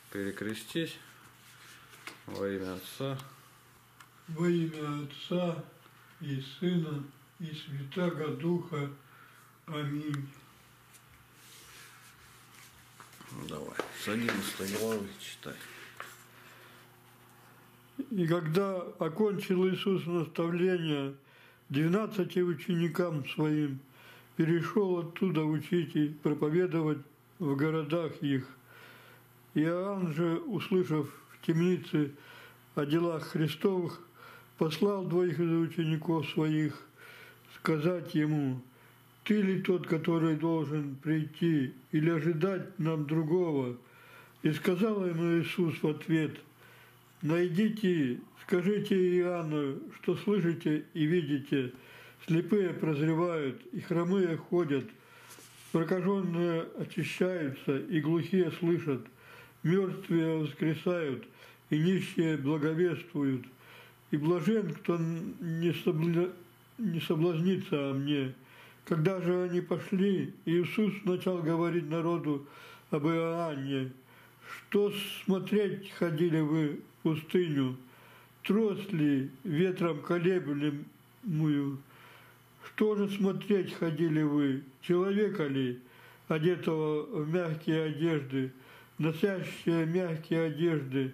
Перекрестись во имя Отца. Во имя Отца и Сына и Святаго Духа. Аминь. Давай, с 11 главы читай. И когда окончил Иисус наставление 12 ученикам своим, перешел оттуда учить и проповедовать в городах их. Иоанн же, услышав в темнице о делах Христовых, послал 2 из учеников своих сказать ему: «Ты ли тот, который должен прийти, или ожидать нам другого?» И сказал ему Иисус в ответ: «Найдите, скажите Иоанну, что слышите и видите, слепые прозревают, и хромые ходят, прокаженные очищаются, и глухие слышат, мертвые воскресают, и нищие благовествуют, и блажен, кто не соблазнится о мне». Когда же они пошли, Иисус начал говорить народу об Иоанне: «Что смотреть ходили вы в пустыню? Трос ли ветром колеблемую? Что же смотреть ходили вы? Человека ли, одетого в мягкие одежды, носящие мягкие одежды,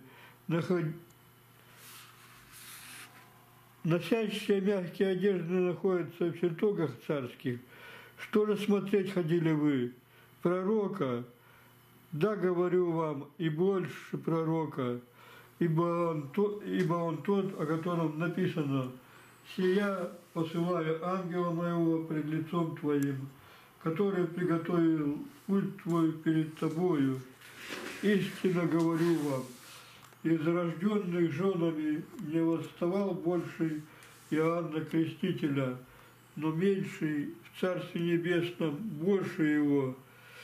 Носящие мягкие одежды находятся в чертогах царских. Что же смотреть ходили вы? Пророка? Да, говорю вам, и больше пророка, ибо он тот, о котором написано: «Сия посылаю ангела моего пред лицом твоим, который приготовил путь твой перед тобою. Истинно говорю вам, из рожденных женами не восставал больше Иоанна Крестителя, но меньший в Царстве Небесном больше его.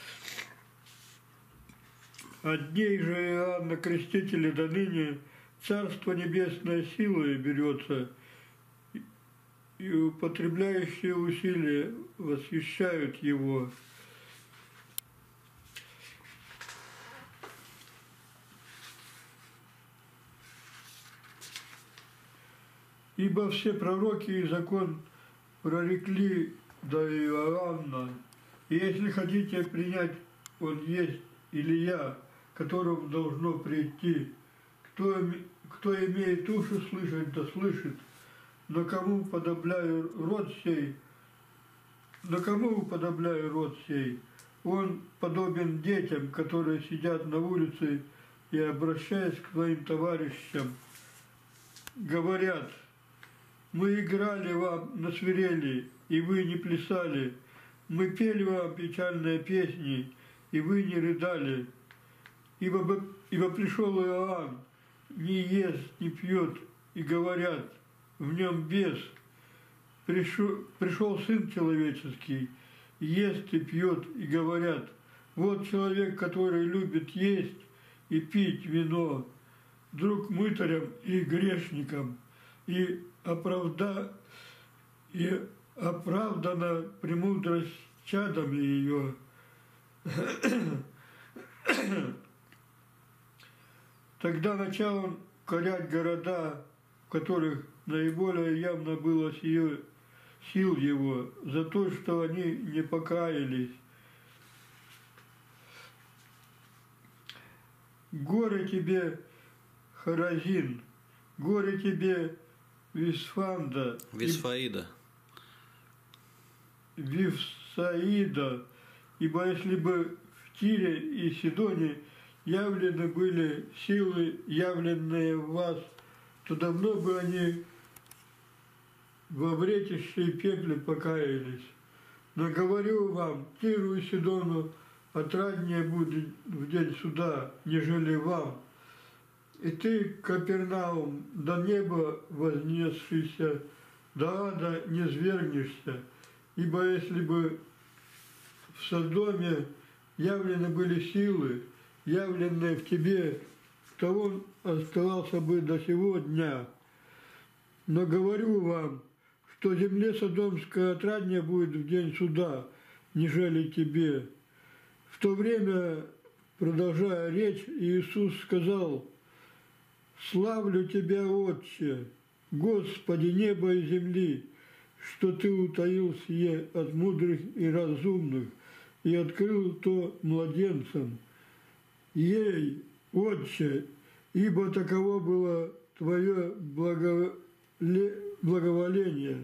От дней же Иоанна Крестителя до ныне Царство Небесное силой берется, и употребляющие усилия восхищают его». Ибо все пророки и закон прорекли до Иоанна, и если хотите принять, он есть Илия, которому должно прийти. Кто имеет уши слышать, да слышит. Но кому уподобляю род сей? Он подобен детям, которые сидят на улице и, обращаясь к своим товарищам, говорят: «Мы играли вам на свирели, и вы не плясали. Мы пели вам печальные песни, и вы не рыдали. Ибо пришел Иоанн, не ест, не пьет, и говорят: в нем бес. Пришел Сын Человеческий, ест и пьет, и говорят: вот человек, который любит есть и пить вино, друг мытарям и грешникам, и оправдана премудрость чадами ее». Тогда начал он корять города, в которых наиболее явно было сил его, за то, что они не покаялись. Горе тебе, Хоразин, горе тебе, Вифсаида, ибо если бы в Тире и Сидоне явлены были силы, явленные в вас, то давно бы они во вретище и пепле покаялись. Но говорю вам, Тиру и Сидону отраднее будет в день суда, нежели вам. И ты, Капернаум, до неба вознесшийся, до ада не свергнешься, ибо если бы в Содоме явлены были силы, явленные в тебе, то он оставался бы до сего дня. Но говорю вам, что земле Содомской отраднее будет в день суда, нежели тебе. В то время продолжая речь, Иисус сказал: «Славлю Тебя, Отче, Господи неба и земли, что Ты утаил сие от мудрых и разумных и открыл то младенцам. Ей, Отче, ибо таково было Твое благоволение».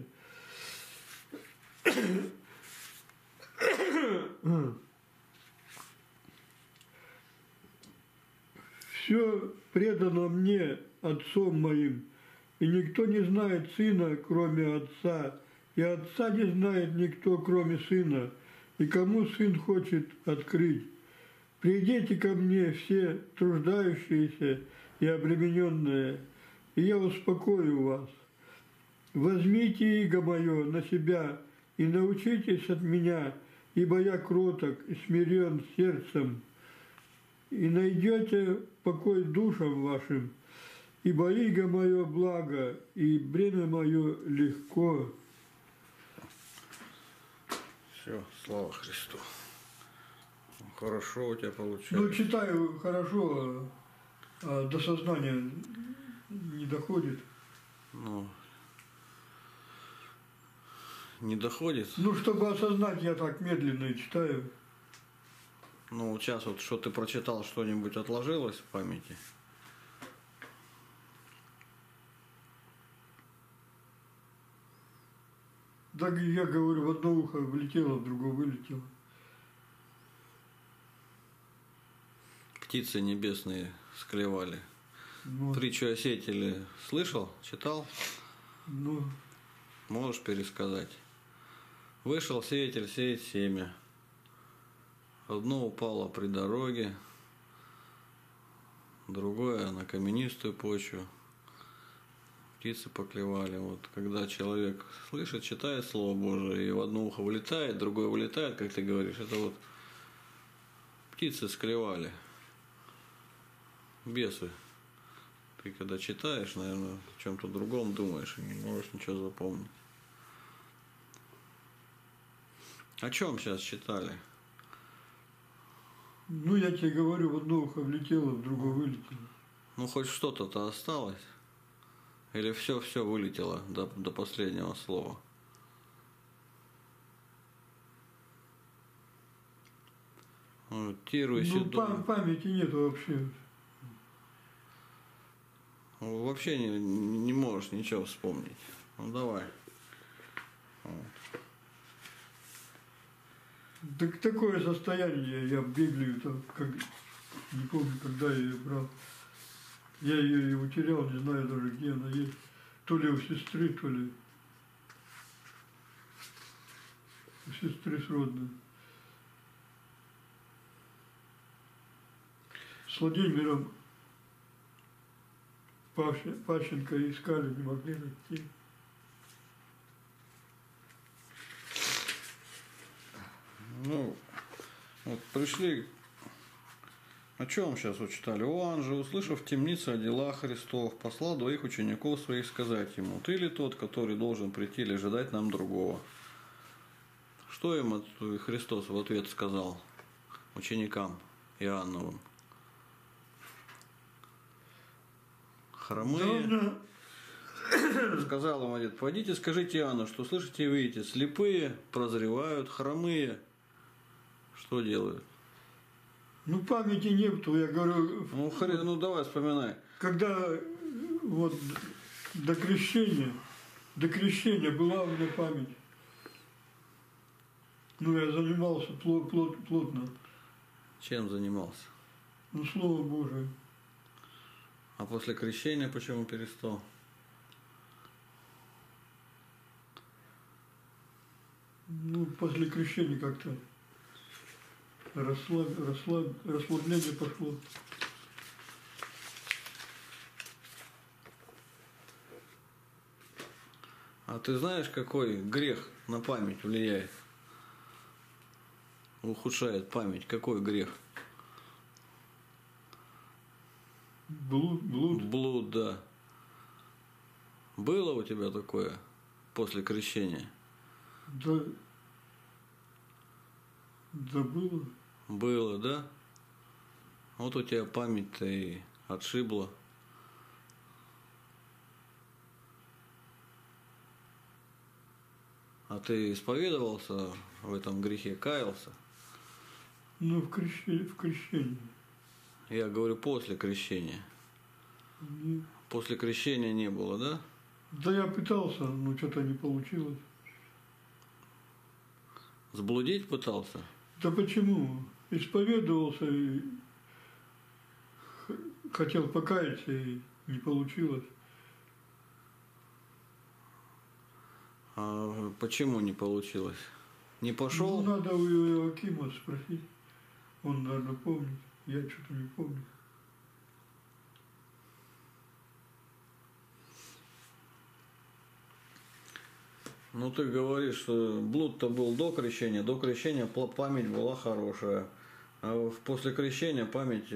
«Все предано мне Отцом моим, и никто не знает Сына, кроме Отца, и Отца не знает никто, кроме Сына, и кому Сын хочет открыть. Придите ко мне все труждающиеся и обремененные, и я успокою вас. Возьмите иго мое на себя и научитесь от меня, ибо я кроток и смирен сердцем, и найдете покой душам вашим, ибо иго мое благо, и бремя мое легко». Все, слава Христу. Хорошо у тебя получается. Ну, читаю хорошо, а до сознания не доходит. Ну, не доходит? Ну, чтобы осознать, я так медленно и читаю. Ну, сейчас вот что ты прочитал, что-нибудь отложилось в памяти? Так я говорю, в одно ухо влетело, в другое вылетело. Птицы небесные склевали. Ну, Притчу о сеятеле слышал, читал? ну, Можешь пересказать? Вышел сеятель сеять семя. Одно упало при дороге, другое на каменистую почву. Птицы поклевали. Вот когда человек слышит, читает Слово Божие, и в одно ухо вылетает, другое вылетает, как ты говоришь, это вот птицы склевали. Бесы. Ты когда читаешь, наверное, о чем-то другом думаешь и не можешь ничего запомнить. О чем сейчас читали? ну, я тебе говорю, в одно ухо влетело, в другое вылетело. Ну, хоть что-то осталось? Или все вылетело до последнего слова? Вот, Тиру и Ну, Сидон. памяти нету вообще. Вообще не можешь ничего вспомнить. Ну, давай. Вот. Так такое состояние, я Библию-то, как, не помню, когда я ее брал. Я ее и утерял, не знаю даже, где она есть. То ли у сестры, то ли у сестры сродной. С Владимиром Пащенко искали, не могли найти. Ну, вот пришли. О чем сейчас учитали? Иоанн же, услышав в темнице о делах Христов, послал двоих учеников своих сказать ему: «Ты ли тот, который должен прийти или ожидать нам другого?» Что им Христос в ответ сказал ученикам Иоанновым? Хромые. Сказал им один: «Пойдите, скажите Иоанну, что слышите и видите, слепые прозревают, хромые что делают?» Ну, памяти нету, я говорю. Ну давай вспоминай. Когда вот до крещения была у меня память. Ну, я занимался плотно. Чем занимался? Ну, Слово Божие. А после крещения почему перестал? Ну, после крещения как-то расслабление пошло. А ты знаешь, какой грех на память влияет? Ухудшает память. Какой грех? Блуд. Блуд, да. Было у тебя такое после крещения? Да было. Было, да? Вот у тебя память-то и отшибла. А ты исповедовался в этом грехе, каялся? Ну, в крещении. Я говорю, после крещения. Нет. После крещения не было, да? Да я пытался, но что-то не получилось. Сблудить пытался? Да почему? Исповедовался и хотел покаяться, и не получилось. А почему не получилось? Не пошел? Ну, надо у Иоакима спросить. Он, наверное, помнит. Я что-то не помню. Ну, ты говоришь, что блуд-то был до крещения память была хорошая. А после крещения память...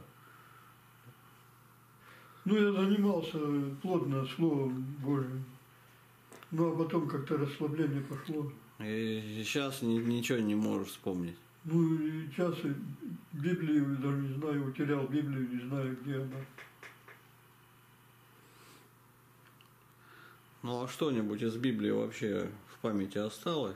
Ну, я занимался плотно Словом Божьим. Ну, а потом как-то расслабление пошло. И сейчас ничего не можешь вспомнить. Ну, и сейчас Библию даже не знаю, утерял Библию, не знаю, где она. Ну, а что-нибудь из Библии вообще в памяти осталось?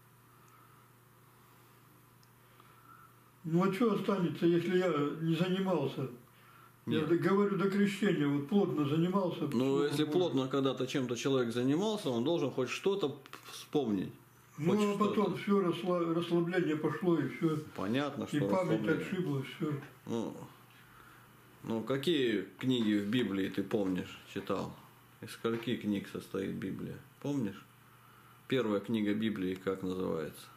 Ну, а что останется, если я не занимался? Нет. Я говорю, до крещения вот плотно занимался. Ну, Словом если Божьим. плотно когда-то чем-то человек занимался, он должен хоть что-то вспомнить. Ну, Хоть а потом что-то. все расслабление пошло, и все. Понятно, что И память расслабление. отшибла, все. Ну, какие книги в Библии ты помнишь, читал? Из скольки книг состоит Библия? Помнишь? Первая книга Библии как называется?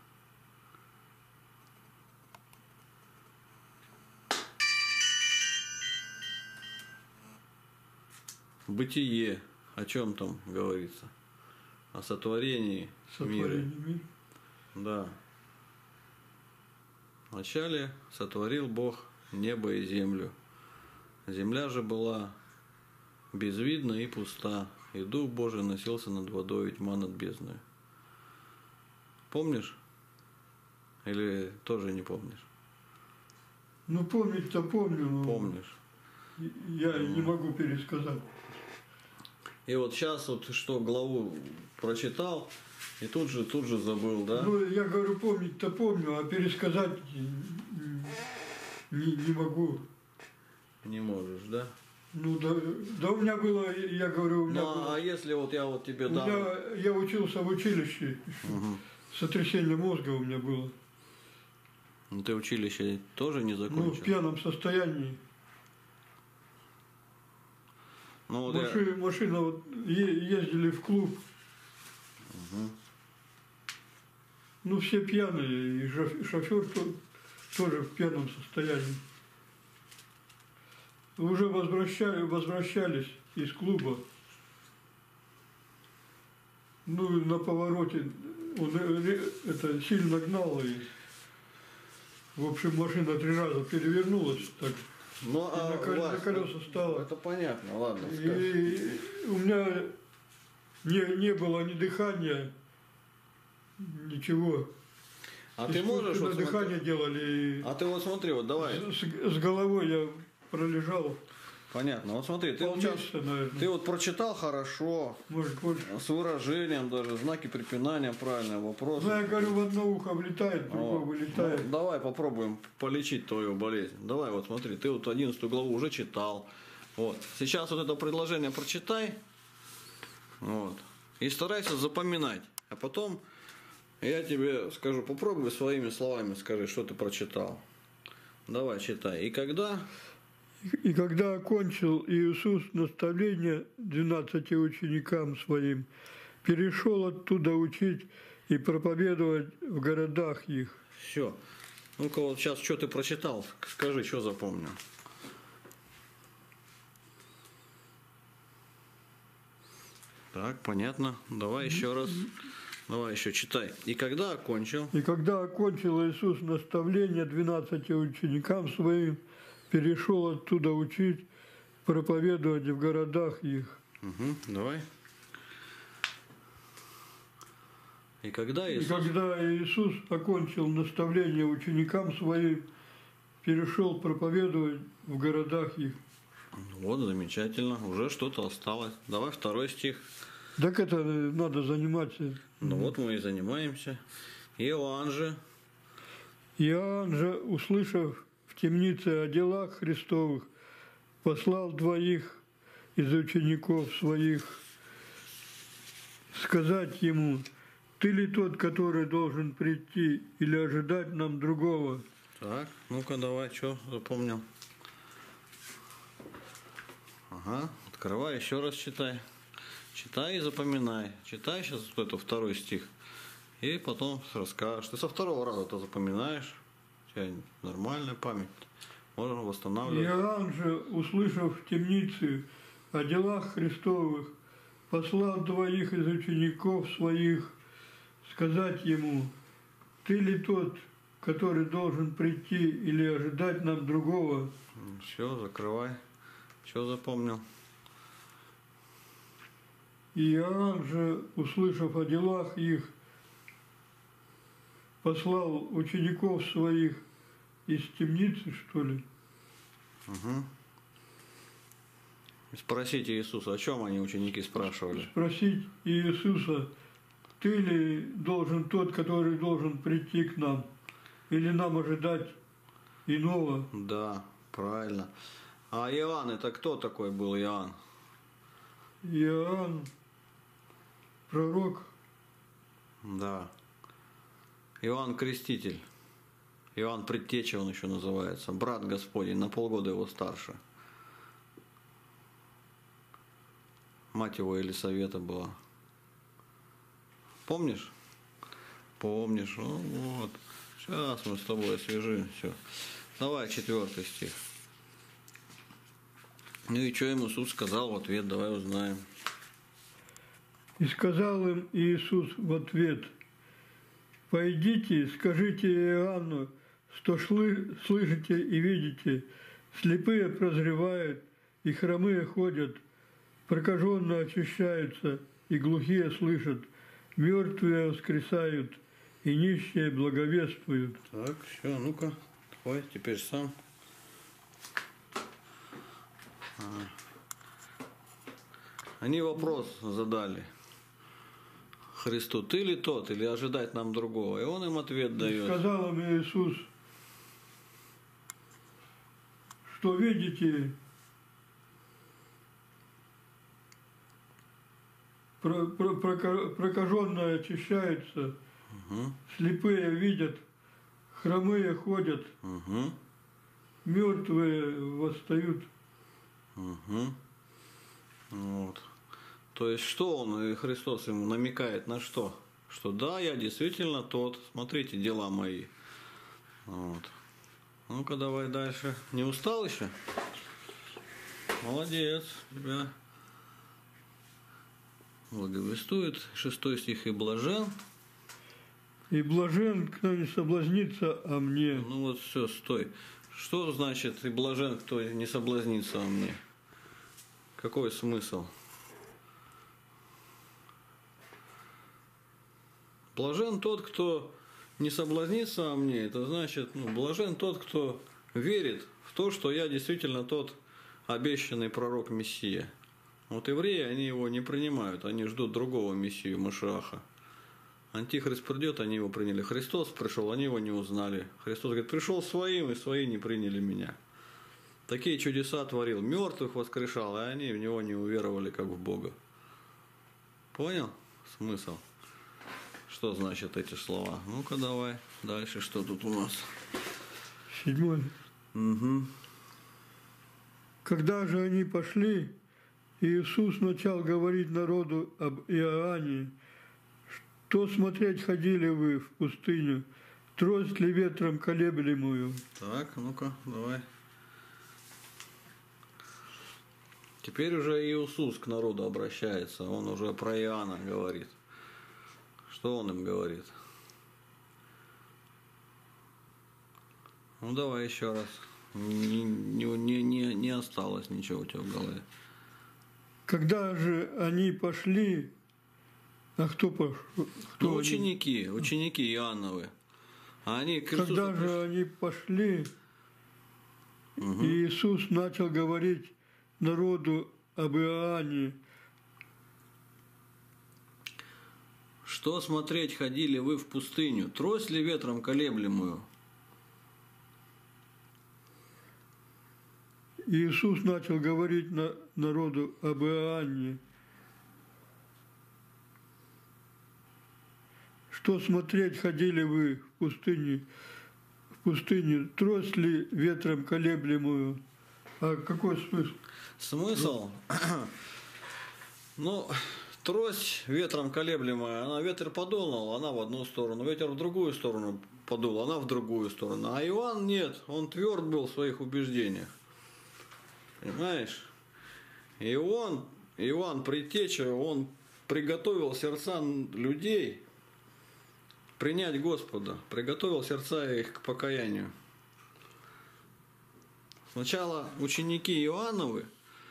Бытие. О чем там говорится? О сотворении мира. Сотворение. Да. Вначале сотворил Бог небо и землю. Земля же была безвидна и пуста, и Дух Божий носился над водой, и тьма над бездною. Помнишь? Или тоже не помнишь? Ну, помнить-то помню, но Помнишь. я не могу пересказать. И вот сейчас вот что главу прочитал, и тут же забыл, да? Ну, я говорю, помнить-то помню, а пересказать не могу. Не можешь, да? Ну, да у меня было, я говорю, у меня Ну, было... а если вот я вот тебе У дам... меня, я учился в училище, сотрясение мозга у меня было. Ну, ты училище тоже не Ну, закончил? в пьяном состоянии. Ну, вот Машина вот, ездили в клуб. Ну, все пьяные, и шофер тоже в пьяном состоянии. Уже возвращались из клуба. Ну, на повороте он это сильно гнал, и, в общем, машина 3 раза перевернулась так. Ну, И на колеса стало. Это понятно, ладно. скажи. И у меня не было ни дыхания, ничего. А ты можешь вот дыхание смотри, делали. а ты вот смотри, вот давай. С головой я пролежал Понятно. Вот смотри, ты вот, сейчас, полмесяца, наверное. ты вот прочитал хорошо, Может, больше. с выражением даже, знаки препинания, правильные вопросы. Ну, я говорю, в одно ухо влетает, в другое вылетает. Ну, давай попробуем полечить твою болезнь. Давай, вот смотри, ты вот 11 главу уже читал. Вот. Сейчас вот это предложение прочитай. Вот. И старайся запоминать. А потом я тебе скажу, попробуй своими словами скажи, что ты прочитал. Давай, читай. И когда окончил Иисус наставление 12 ученикам своим, перешел оттуда учить и проповедовать в городах их. Все. Ну-ка вот сейчас что ты прочитал? Скажи, что запомнил. Так, понятно. Давай еще раз. Давай еще читай. И когда окончил? И когда окончил Иисус наставление 12 ученикам своим, перешел оттуда учить, проповедовать в городах их. Угу, давай. И когда Иисус... И когда Иисус окончил наставление ученикам своим, перешел проповедовать в городах их. Вот, замечательно, уже что-то осталось. Давай 2 стих. Так это надо заниматься. Ну вот мы и занимаемся. Иоанн же, Иоанн же, услышав в темнице о делах Христовых, послал 2 из учеников своих сказать ему: «Ты ли тот, который должен прийти, или ожидать нам другого?» так, ну-ка давай, что запомнил? Ага, открывай, еще раз читай. Читай и запоминай. Читай сейчас это 2 стих. И потом расскажешь. Ты со 2 раза-то запоминаешь. У тебя нормальная память. Можно восстанавливать. Иоанн же, услышав в темнице о делах Христовых, послал 2 из учеников своих сказать ему: «Ты ли тот, который должен прийти, или ожидать нам другого?» Все, закрывай. Что запомнил? Иоанн же, услышав о делах их, послал учеников своих из темницы, что ли? Угу. Спросите Иисуса, о чем они, ученики, спрашивали? Спросить Иисуса: «Ты ли должен тот, который должен прийти к нам, или нам ожидать иного?» Да, правильно. А Иоанн, это кто такой был Иоанн? Иоанн, пророк. Да. Иоанн Креститель. Иоанн Предтеча он еще называется. Брат Господень, на полгода его старше. Мать его Елисавета была. Помнишь? Помнишь. Ну вот. Сейчас мы с тобой освежим все. Давай 4 стих. Ну и что ему Иисус сказал в ответ? Давай узнаем. И сказал им Иисус в ответ: «Пойдите, скажите Иоанну, что слышите и видите, слепые прозревают, и хромые ходят, прокаженные очищаются, и глухие слышат, мертвые воскресают, и нищие благовествуют». Так, все, ну-ка, давай теперь сам. Они вопрос задали Христу: ты ли тот, или ожидать нам другого? И он им ответ дает. Сказал им Иисус: «Что видите, прокаженные очищаются, слепые видят, хромые ходят, мертвые восстают». Вот. То есть что он, и Христос ему намекает на что? Что да, я действительно тот, смотрите дела мои. Вот. Ну-ка давай дальше. Не устал еще? Молодец, тебя благовествует. 6 стих: и блажен. «И блажен, кто не соблазнится о мне». Ну вот все, стой. Что значит и блажен, кто не соблазнится о мне? Какой смысл? Блажен тот, кто не соблазнится о мне. Это значит, блажен тот, кто верит в то, что я действительно тот обещанный пророк Мессия. Вот евреи, они его не принимают, они ждут другого Мессию, Машиаха. Антихрист придет, они его приняли. Христос пришел, они его не узнали. Христос говорит: пришел своим, и свои не приняли меня. Такие чудеса творил, мертвых воскрешал, и они в него не уверовали, как в Бога. Понял смысл? Что значит эти слова? Ну-ка давай дальше, что тут у нас? 7. Угу. Когда же они пошли, Иисус начал говорить народу об Иоанне: «Что смотреть ходили вы в пустыню, трость ли ветром колеблемую?» Так, ну-ка, давай. Теперь уже Иисус к народу обращается, он уже про Иоанна говорит. Что он им говорит? Ну давай еще раз. Не осталось ничего у тебя в голове. Когда же они пошли, а кто пошел? Ну, ученики Иоанновы. А они к Иисусу Когда же они пошли, И Иисус начал говорить народу об Иоанне. Что смотреть ходили вы в пустыню? Трость ли ветром колеблемую? Иисус начал говорить народу об Иоанне. Что смотреть ходили вы в пустыню, трость ли ветром колеблемую? А какой смысл? Смысл? Ну, трость ветром колеблемая, она ветер подул, она в одну сторону, ветер в другую сторону подул, она в другую сторону. А Иоанн нет, он тверд был в своих убеждениях. Понимаешь? Иоанн Предтеча, он приготовил сердца людей принять Господа, приготовил сердца их к покаянию. Сначала ученики Иоанновы,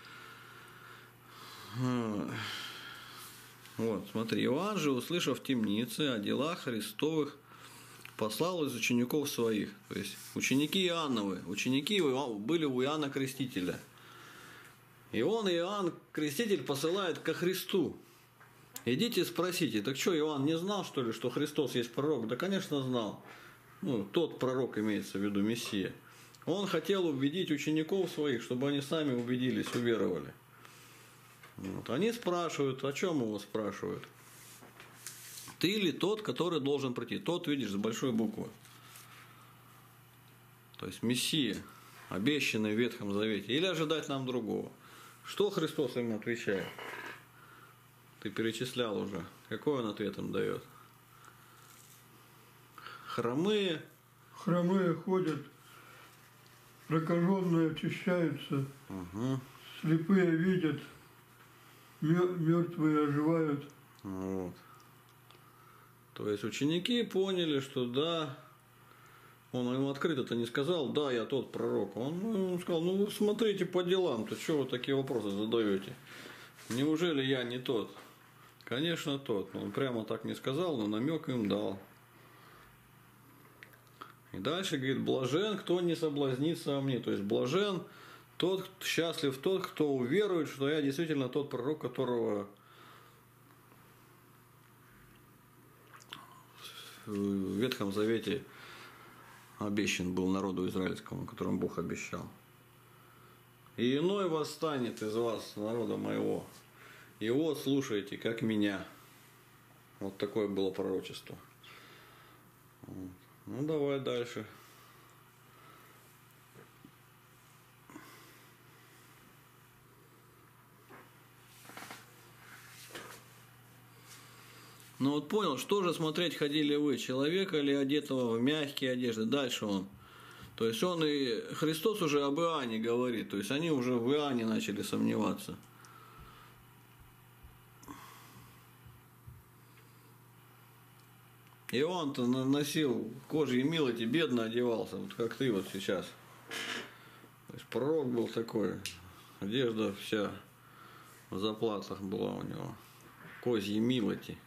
вот, смотри, Иоанн же, услышав в темнице о делах Христовых, послал из учеников своих. То есть ученики Иоанновы, ученики были у Иоанна Крестителя. И он, Иоанн Креститель, посылает ко Христу. Идите спросите, так что, Иоанн не знал, что ли, что Христос есть пророк? Да, конечно, знал. Ну, тот пророк имеется в виду, Мессия. Он хотел убедить учеников своих, чтобы они сами убедились, уверовали. Вот. Они спрашивают, о чем его спрашивают? Ты ли тот, который должен прийти? Тот, видишь, с большой буквы. То есть Мессия, обещанный в Ветхом Завете. Или ожидать нам другого? Что Христос им отвечает? Ты перечислял уже. Какой он ответ им дает? Хромые Ходят, прокаженные очищаются, слепые видят, мертвые оживают. Вот. То есть ученики поняли, что да, он им открыто-то не сказал, да, я тот пророк. Он сказал, ну вы смотрите по делам, то что вы такие вопросы задаете? Неужели я не тот? Конечно, тот. Он прямо так не сказал, но намек им дал. И дальше говорит, блажен, кто не соблазнится во мне. То есть блажен тот, счастлив тот, кто уверует, что я действительно тот пророк, которого в Ветхом Завете обещан был народу израильскому, которому Бог обещал. И иной восстанет из вас, народа моего. Его слушайте, как меня. Вот такое было пророчество. Ну, давай дальше. Ну вот понял, что же смотреть ходили вы, человека ли одетого в мягкие одежды? Дальше он. То есть он и Христос уже об Иоанне говорит, то есть они уже в Иоанне начали сомневаться. Иоанн-то носил кожи и милоти, бедно одевался, вот как ты вот сейчас. То есть пророк был такой, одежда вся в заплатах была у него, козьи милоти.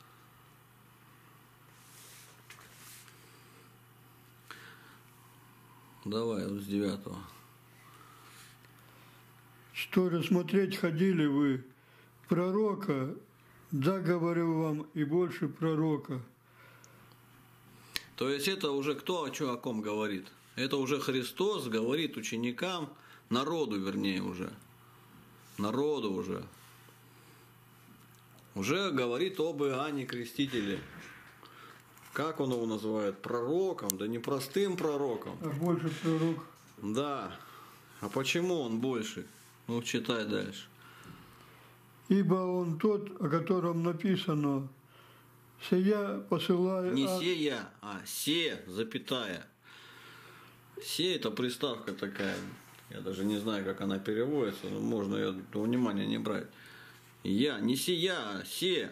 Давай, с 9. Что же смотреть ходили вы? Пророка, да, говорю вам, и больше пророка. То есть это уже кто о ком говорит? Это уже Христос говорит ученикам, народу вернее уже. Народу уже. Уже говорит об Иоанне Крестителе. Как он его называет? Пророком? Да не простым пророком. А больше пророк. Да. А почему он больше? Ну, читай дальше. Ибо он тот, о котором написано, сия посылаю... Не сея, а се, запятая. Се – это приставка такая. Я даже не знаю, как она переводится, но можно ее до внимания не брать. Я, не сия, а се.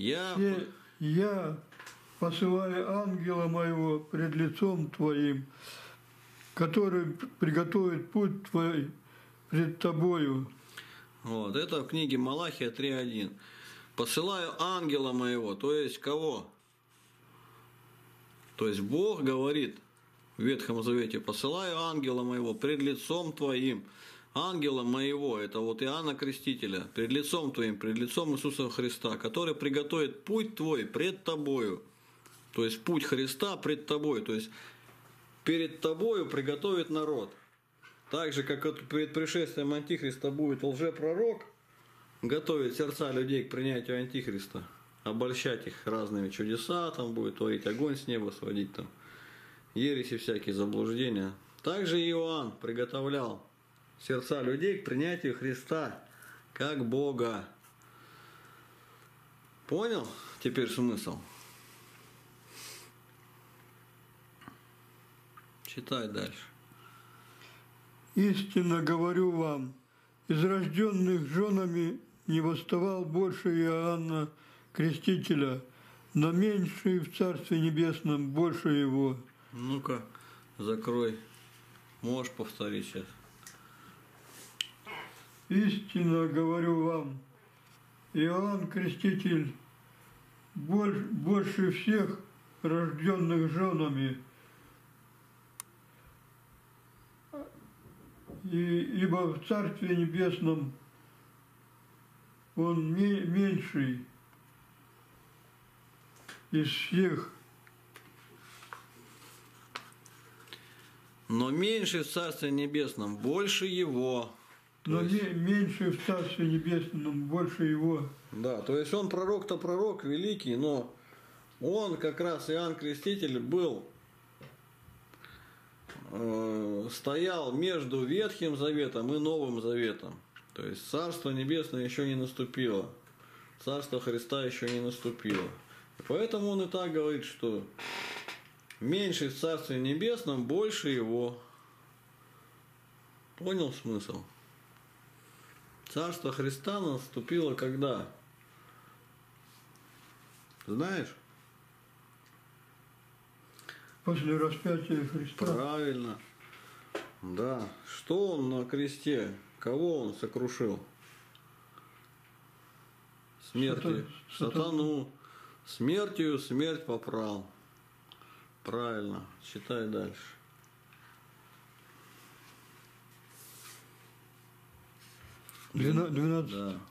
Я посылаю ангела моего пред лицом твоим, который приготовит путь твой пред тобою. Вот, это в книге Малахия 3.1. Посылаю ангела моего, то есть кого? То есть Бог говорит в Ветхом Завете: посылаю ангела моего пред лицом твоим. Ангела моего, это вот Иоанна Крестителя, пред лицом твоим, пред лицом Иисуса Христа, который приготовит путь твой пред тобою. То есть путь Христа пред тобой, то есть перед тобою приготовит народ. Так же, как перед пришествием Антихриста будет лжепророк, готовить сердца людей к принятию Антихриста, обольщать их разными чудеса, там будет творить огонь с неба, сводить там ереси всякие, заблуждения. Также Иоанн приготовлял сердца людей к принятию Христа как Бога. Понял теперь смысл? Читай дальше. Истинно говорю вам, из рожденных женами не восставал больше Иоанна Крестителя, но меньший в Царстве Небесном больше его. Ну-ка, закрой. Можешь повторить сейчас. Истинно говорю вам, Иоанн Креститель больше всех рожденных женами, ибо в Царстве Небесном он меньший из всех. Но меньше в Царстве Небесном больше его. Но меньше в Царстве Небесном больше его. Да, то есть он пророк-то пророк великий, но он как раз, Иоанн Креститель, был, стоял между Ветхим Заветом и Новым Заветом. То есть Царство Небесное еще не наступило. Царство Христа еще не наступило. И поэтому он и так говорит, что меньше в Царстве Небесном больше его. Понял смысл? Царство Христа наступило когда? Знаешь? После распятия Христа. Правильно. Да. Что он на кресте? Кого он сокрушил? Смертью. Сатану. Смертью смерть попрал. Правильно. Читай дальше. Двенадцать. Да.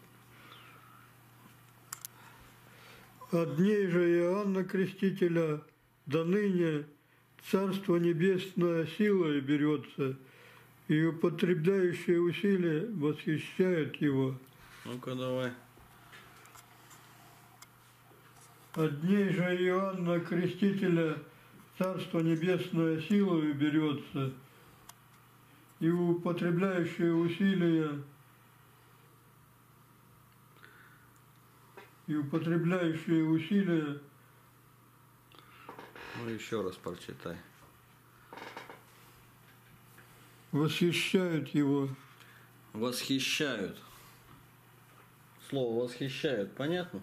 От дней же Иоанна Крестителя до ныне Царство Небесное силой берется, и употребляющие усилия восхищают его. Ну-ка давай. От дней же Иоанна Крестителя Царство Небесное силой берется, и употребляющие усилия Ну еще раз прочитай. восхищают его. Восхищают. Слово восхищают, понятно?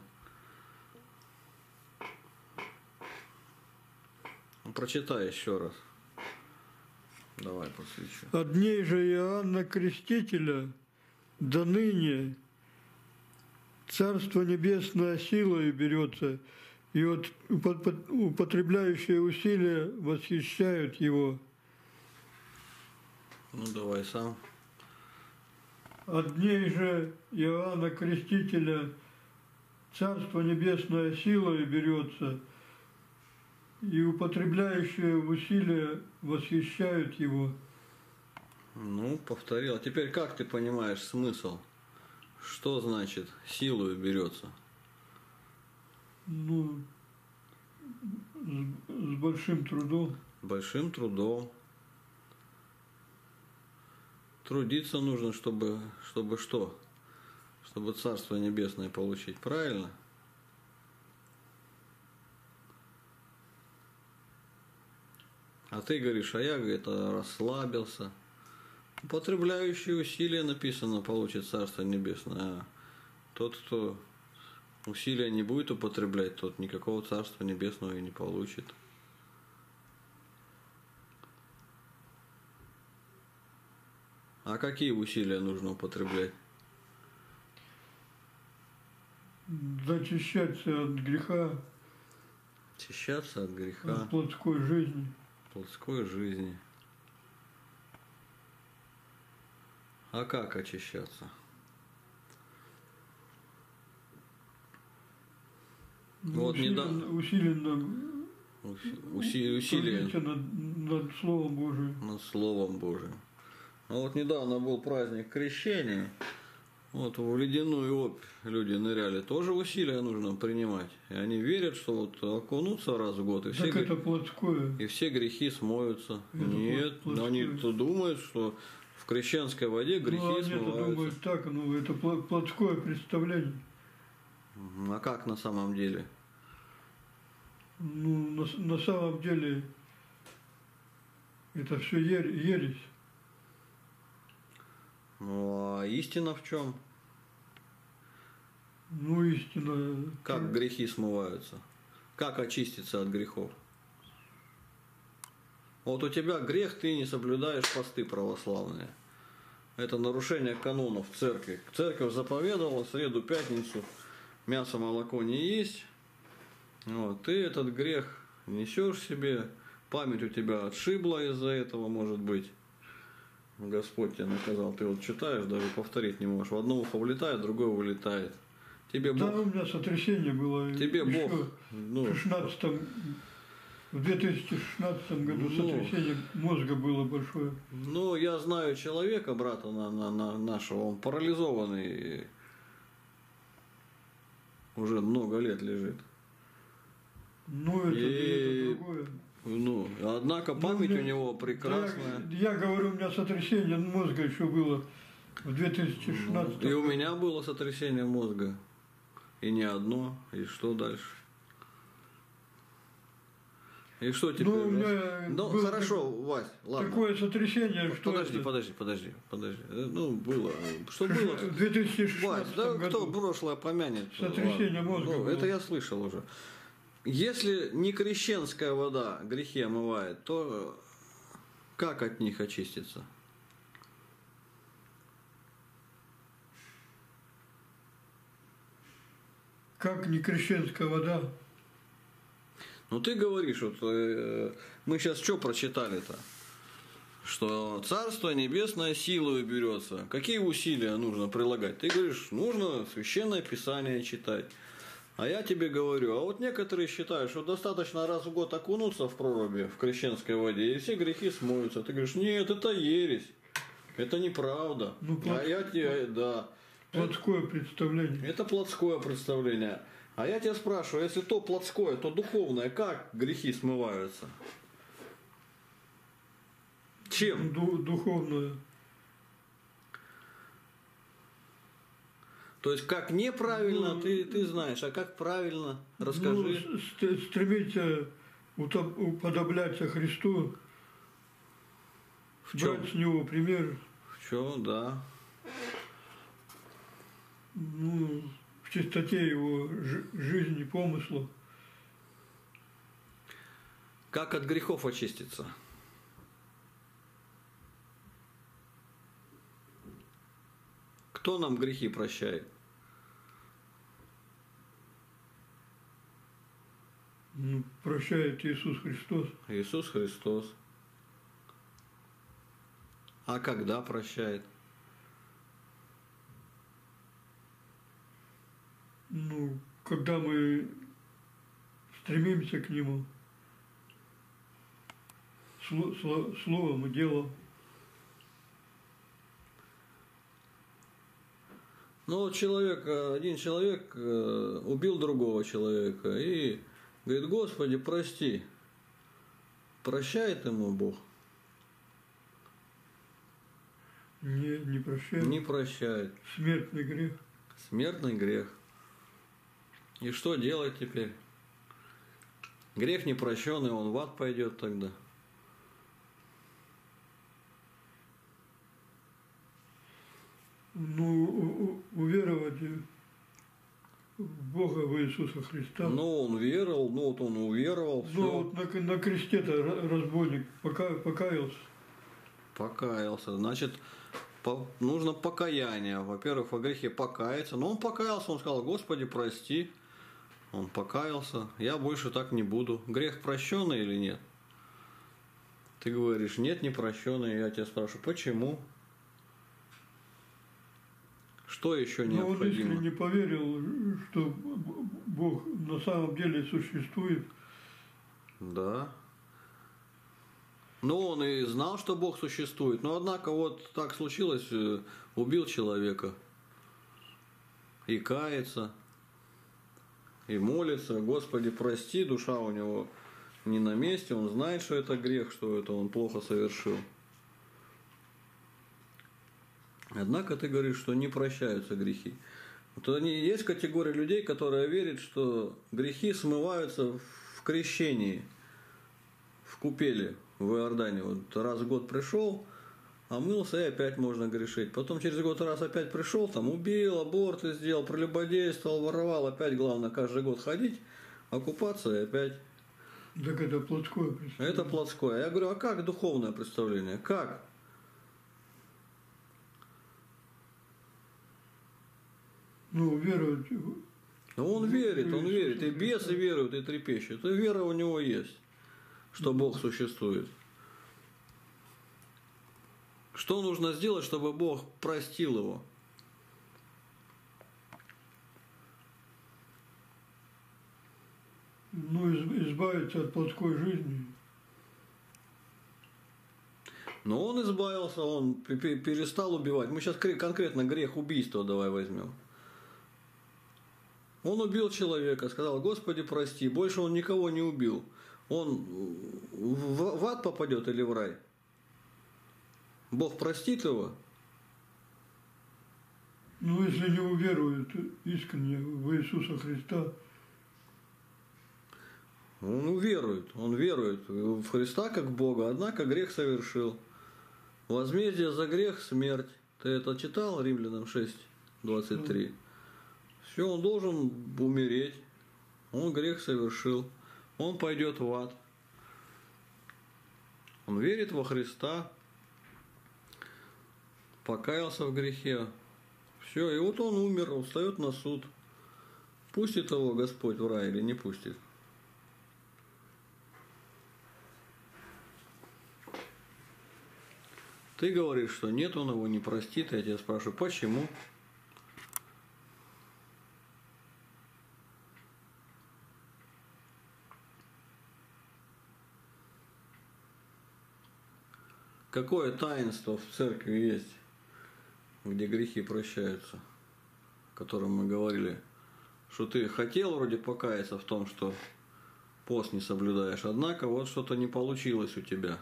Ну, прочитай еще раз. Давай посвящу. От дней же Иоанна Крестителя до ныне Царство Небесное силой берется, и употребляющие усилия восхищают его. Ну давай сам. От дней же Иоанна Крестителя Царство Небесное силой берется, и употребляющие усилия восхищают его. Ну, повторил. А теперь как ты понимаешь смысл? Что значит силою берется? Ну, с большим трудом. Большим трудом. Трудиться нужно, чтобы что? Чтобы Царство Небесное получить. Правильно? А ты говоришь, а я, говорит, расслабился. Употребляющие усилия, написано, получит Царство Небесное. А тот, кто усилия не будет употреблять, тот никакого Царства Небесного и не получит. А какие усилия нужно употреблять? Зачищаться от греха, Очищаться от греха. от плотской жизни. плотской жизни. А как очищаться? Ну, Вот усиленно усилие трудиться над Словом Божиим. над Словом Божиим. А вот недавно был праздник Крещения. Вот в ледяную опь люди ныряли. Тоже усилия нужно принимать. И они верят, что вот окунутся раз в год, и Так это плотское. и все грехи смоются. Это Нет, плотское. они-то думают, что в крещенской воде грехи Ну, они-то смываются. думают так, ну, это плотское представление. А как на самом деле? Ну, на самом деле, это все ересь. Ну, а истина в чем? Ну, истина. Как грехи смываются? Как очиститься от грехов? Вот у тебя грех, ты не соблюдаешь посты православные. Это нарушение канонов церкви. Церковь заповедовала среду, пятницу мясо, молоко не есть. Вот, ты этот грех несешь себе, память у тебя отшибла из-за этого, может быть. Господь тебя наказал. Ты вот читаешь, даже повторить не можешь. В одно ухо влетает, в другое вылетает. Тебе Да, Бог... у меня сотрясение было. Тебе еще Бог... Ну, в 2016 году сотрясение мозга было большое. Ну, я знаю человека, брата нашего, он парализованный, уже много лет лежит. Ну, это другое. Ну, однако память у него прекрасная. Я говорю, у меня сотрясение мозга еще было в 2016 И у меня было сотрясение мозга. И не одно. И что дальше? И что теперь? Ну, у меня ну было хорошо, Вась, ладно. такое сотрясение, что Подожди. Ну, было. Что было? в 2016 Вась, да году. кто прошлое помянет? Сотрясение мозга Ну, было. это я слышал уже. Если не крещенская вода грехи омывает, то как от них очиститься? Как не крещенская вода? Ну ты говоришь, вот мы сейчас что прочитали-то? Что Царство Небесное силою берется. Какие усилия нужно прилагать? Ты говоришь, нужно Священное Писание читать. А я тебе говорю, а вот некоторые считают, что достаточно раз в год окунуться в проруби, в крещенской воде, и все грехи смоются. Ты говоришь, нет, это ересь. Это неправда. Ну, а я тебе, да. Плотское представление. Это плотское представление. А я тебя спрашиваю, если то плотское, то духовное, как грехи смываются? Чем? Духовное. То есть, как неправильно, ты знаешь, а как правильно? Расскажи. Ну, стремиться уподобляться Христу, брать с Него пример. В чем, да. Ну, в чистоте Его жизни, помысла. Как от грехов очиститься? Кто нам грехи прощает? Ну, прощает Иисус Христос. Иисус Христос. А когда прощает? Ну, когда мы стремимся к Нему словом и делом. Ну, вот один человек убил другого человека и говорит, Господи, прости. Прощает ему Бог? Не прощает. Не прощает. Смертный грех. Смертный грех. И что делать теперь? Грех непрощенный, он в ад пойдет тогда. Ну, уверовать в Бога, в Иисуса Христа. Ну, он веровал, ну вот он уверовал. Ну, вот на кресте-то разбойник покаялся. Покаялся. Значит, нужно покаяние. Во-первых, во грехе покаяться. Но он покаялся, он сказал, Господи, прости. Он покаялся. Я больше так не буду. Грех прощенный или нет? Ты говоришь, нет, не прощенный. Я тебя спрашиваю, почему? Что еще Но он необходимо? искренне поверил, что Бог на самом деле существует. Да. Но он и знал, что Бог существует. Но однако вот так случилось, убил человека. И кается, и молится, Господи, прости, душа у него не на месте, он знает, что это грех, что это он плохо совершил. Однако ты говоришь, что не прощаются грехи. Вот есть категория людей, которые верят, что грехи смываются в крещении, в купели в Иордане. Вот раз в год пришел, омылся, и опять можно грешить. Потом через год раз опять пришел, там убил, аборты сделал, прелюбодействовал, воровал. Опять главное каждый год ходить, окупаться и опять. Так это плотское представление. Это плотское. Я говорю, а как духовное представление? Как? Ну, веровать. Он верит. И бесы веруют, и трепещут. И вера у него есть, что Бог существует. Что нужно сделать, чтобы Бог простил его? Ну, избавиться от плотской жизни. Но он избавился, он перестал убивать. Мы сейчас конкретно грех убийства давай возьмем. Он убил человека, сказал, Господи, прости. Больше он никого не убил. Он в ад попадет или в рай? Бог простит его? Ну, если не уверуют искренне в Иисуса Христа. Он верует в Христа как в Бога, однако грех совершил. Возмездие за грех – смерть. Ты это читал, Римлянам 6, 23? Все, он должен умереть. Он грех совершил. Он пойдет в ад. Он верит во Христа, покаялся в грехе. Все, и вот он умер, встает на суд. Пустит его Господь в рай или не пустит? Ты говоришь, что нет, он его не простит. Я тебя спрашиваю, почему? Какое таинство в церкви есть, где грехи прощаются, о котором мы говорили, что ты хотел вроде покаяться в том, что пост не соблюдаешь, однако вот что-то не получилось у тебя.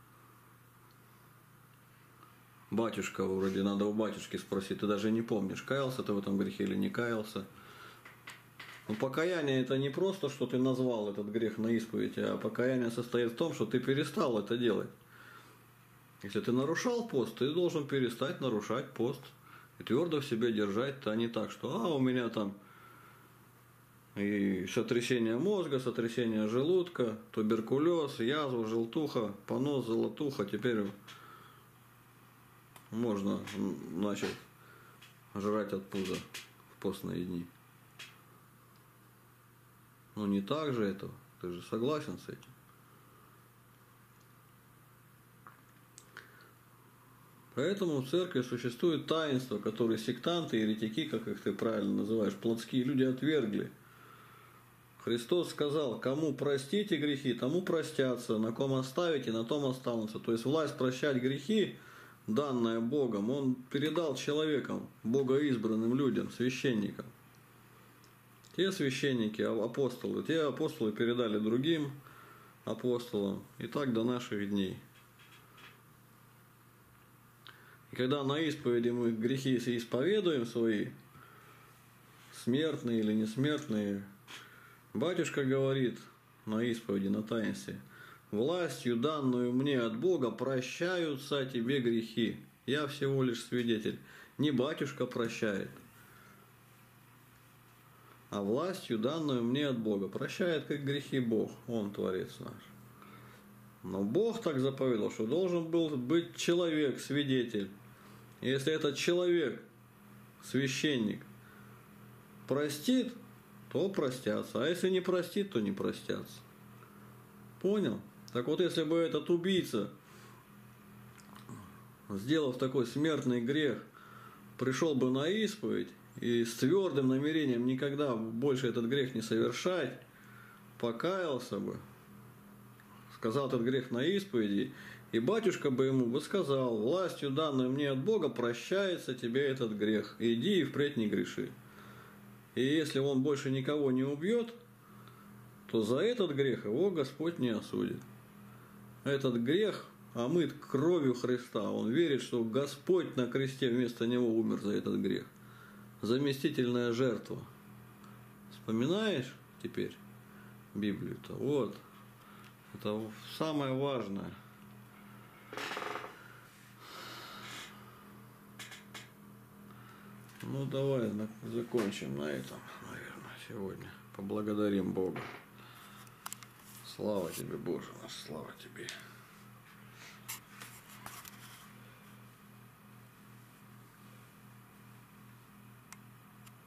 Батюшка вроде, надо у батюшки спросить, ты даже не помнишь, каялся ты в этом грехе или не каялся. Но покаяние это не просто, что ты назвал этот грех на исповедь, а покаяние состоит в том, что ты перестал это делать. Если ты нарушал пост, ты должен перестать нарушать пост и твердо в себе держать, а не так, что у меня там и сотрясение мозга, сотрясение желудка, туберкулез, язва, желтуха, понос, золотуха, теперь можно, начать жрать от пуза в постные дни. Ну не так же это, ты же согласен с этим. Поэтому в церкви существует таинство, которые сектанты, еретики, как их ты правильно называешь, плотские люди отвергли. Христос сказал, кому простите грехи, тому простятся, на ком оставите, на том останутся. То есть власть прощать грехи, данная Богом, Он передал человекам, богоизбранным людям, священникам. Те священники, апостолы, те апостолы передали другим апостолам, и так до наших дней. И когда на исповеди мы грехи исповедуем свои, смертные или несмертные, батюшка говорит на исповеди, на таинстве, властью, данную мне от Бога, прощаются тебе грехи. Я всего лишь свидетель. Не батюшка прощает, а властью, данную мне от Бога. Прощает как грехи Бог, Он Творец наш. Но Бог так заповедал, что должен был быть человек, свидетель. Если этот человек, священник, простит, то простятся. А если не простит, то не простятся. Понял? Так вот, если бы этот убийца, сделав такой смертный грех, пришел бы на исповедь и с твердым намерением никогда больше этот грех не совершать, покаялся бы, сказал этот грех на исповеди, и батюшка бы ему бы сказал: властью, данной мне от Бога, прощается тебе этот грех, иди и впредь не греши. И если он больше никого не убьет, то за этот грех его Господь не осудит. Этот грех омыт кровью Христа. Он верит, что Господь на кресте вместо него умер за этот грех. Заместительная жертва. Вспоминаешь теперь Библию-то? Вот. Это самое важное. Ну, давай закончим на этом, наверное, сегодня. Поблагодарим Бога. Слава тебе, Боже наш, слава тебе.